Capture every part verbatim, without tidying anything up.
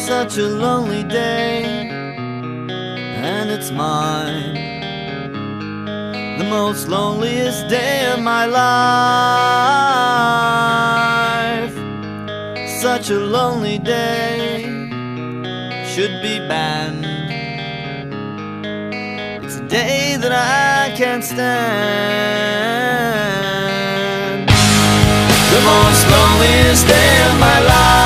Such a lonely day, and it's mine, the most loneliest day of my life. Such a lonely day should be banned. It's a day that I can't stand. The most loneliest day of my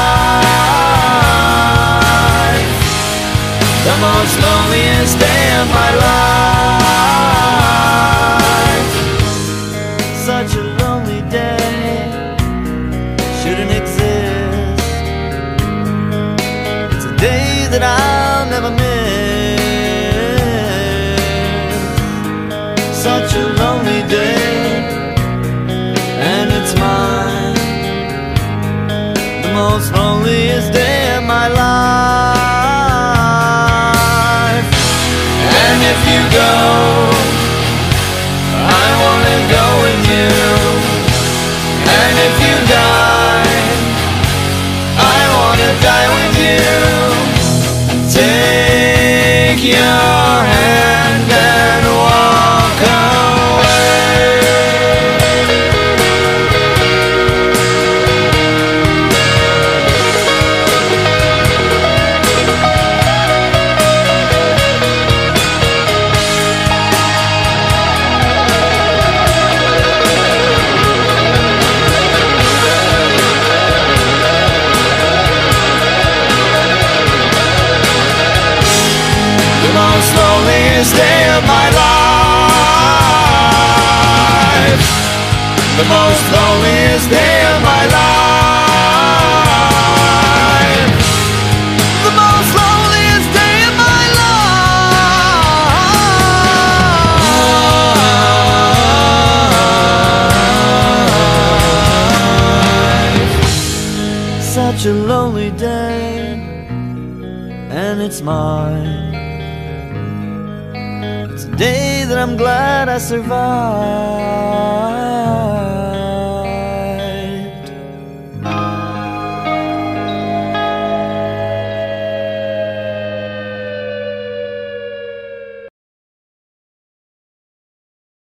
life. The most loneliest day of my life. Such a lonely day shouldn't exist. It's a day that I'll never miss. Such a lonely day, and it's mine, the most loneliest day of my life. And if you go, I wanna go with you. And if you die, I wanna die with you. Take your hand and walk away. The most loneliest day of my life. The most loneliest day of my life. The most loneliest day of my life. Such a lonely day, and it's mine. It's a day that I'm glad I survived.